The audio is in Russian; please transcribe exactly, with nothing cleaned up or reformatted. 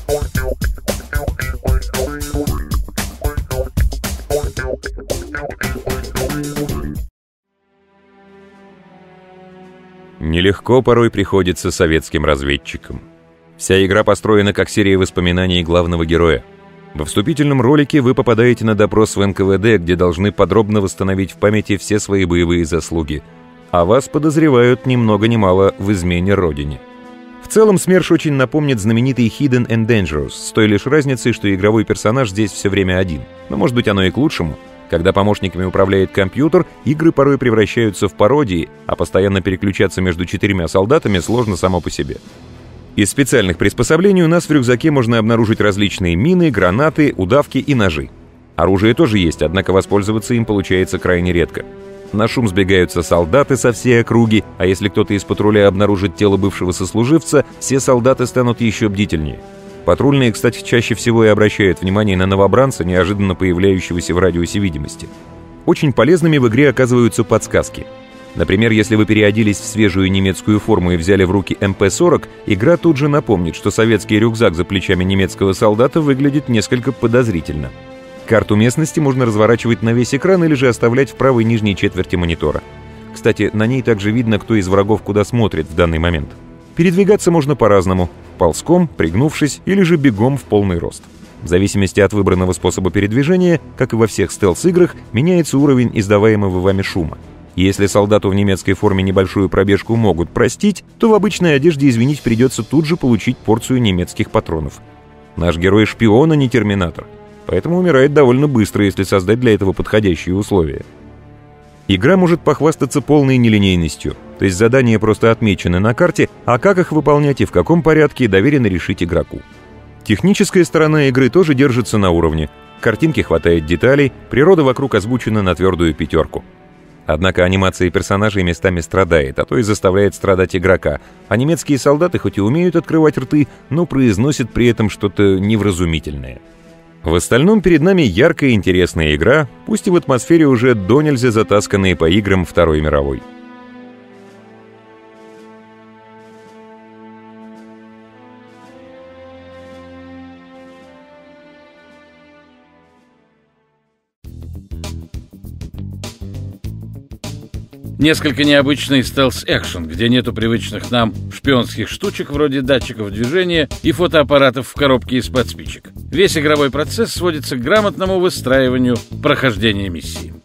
Нелегко порой приходится советским разведчикам. Вся игра построена как серия воспоминаний главного героя. Во вступительном ролике вы попадаете на допрос в эн ка вэ дэ, где должны подробно восстановить в памяти все свои боевые заслуги, а вас подозревают ни много ни мало в измене родине. В целом СМЕРШ очень напомнит знаменитый Hidden and Dangerous, с той лишь разницей, что игровой персонаж здесь все время один. Но может быть оно и к лучшему. Когда помощниками управляет компьютер, игры порой превращаются в пародии, а постоянно переключаться между четырьмя солдатами сложно само по себе. Из специальных приспособлений у нас в рюкзаке можно обнаружить различные мины, гранаты, удавки и ножи. Оружие тоже есть, однако воспользоваться им получается крайне редко. На шум сбегаются солдаты со всей округи, а если кто-то из патруля обнаружит тело бывшего сослуживца, все солдаты станут еще бдительнее. Патрульные, кстати, чаще всего и обращают внимание на новобранца, неожиданно появляющегося в радиусе видимости. Очень полезными в игре оказываются подсказки. Например, если вы переоделись в свежую немецкую форму и взяли в руки эм пэ сорок, игра тут же напомнит, что советский рюкзак за плечами немецкого солдата выглядит несколько подозрительно. Карту местности можно разворачивать на весь экран или же оставлять в правой нижней четверти монитора. Кстати, на ней также видно, кто из врагов куда смотрит в данный момент. Передвигаться можно по-разному – ползком, пригнувшись или же бегом в полный рост. В зависимости от выбранного способа передвижения, как и во всех стелс-играх, меняется уровень издаваемого вами шума. Если солдату в немецкой форме небольшую пробежку могут простить, то в обычной одежде извинить придется тут же получить порцию немецких патронов. Наш герой шпион, а не терминатор, поэтому умирает довольно быстро, если создать для этого подходящие условия. Игра может похвастаться полной нелинейностью, то есть задания просто отмечены на карте, а как их выполнять и в каком порядке доверено решить игроку. Техническая сторона игры тоже держится на уровне. Картинки хватает деталей, природа вокруг озвучена на твердую пятерку. Однако анимация персонажей местами страдает, а то и заставляет страдать игрока, а немецкие солдаты хоть и умеют открывать рты, но произносят при этом что-то невразумительное. В остальном перед нами яркая и интересная игра, пусть и в атмосфере уже до нельзя затасканные по играм Второй мировой. Несколько необычный стелс-экшен, где нету привычных нам шпионских штучек вроде датчиков движения и фотоаппаратов в коробке из-под спичек. Весь игровой процесс сводится к грамотному выстраиванию прохождения миссии.